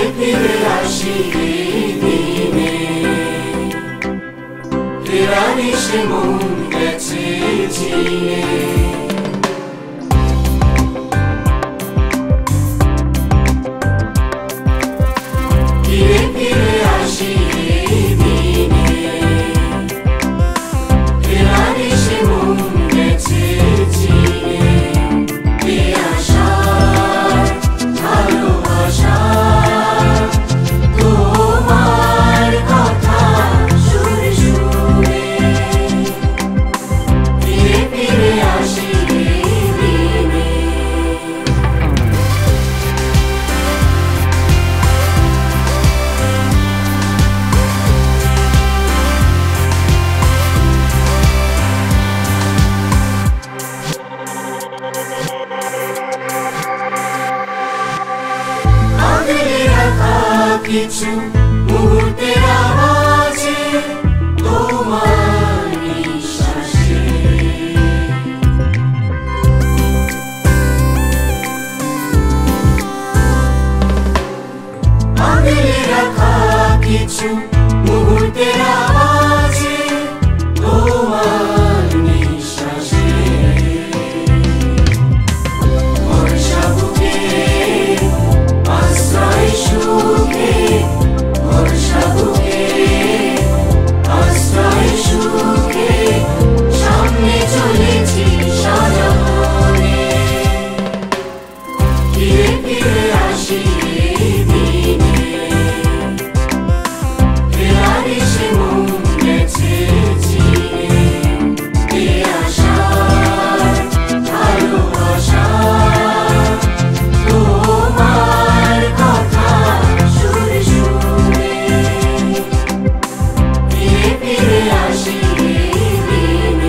ফিরে আসি দিনে, ফেরারি সে মন গেছে চিনে। ফিরে ফিরে আসি দিনে, ফেরারি সে মন গেছে চিনে। এ আশা ভালোবাসা তোমার কথা শুনে শুনে, ফিরে ফিরে আসি দিনে। আগলে রাখা কিছু মুহূর্তের আওয়াজে, তোমার নিঃশ্বাসে, আগলে রাখা কিছু মুহূর্তের আওয়াজে, তোমার নিঃশ্বাসে। বর্ষা বুকে আশ্রয় সুখে, বর্ষা বুকে আশ্রয় সুখে, সামনে চলেছি সাজানে। ফিরে ফিরে আসি দিনে, ফেরারি সে মন গেছে চিনে। এ আশা ভালোবাসা তোমার কথা শুনে শুনে, ফিরে ফিরে আসি দিনে।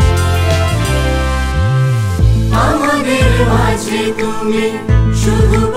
আমাদের মাঝে তুমি শুধু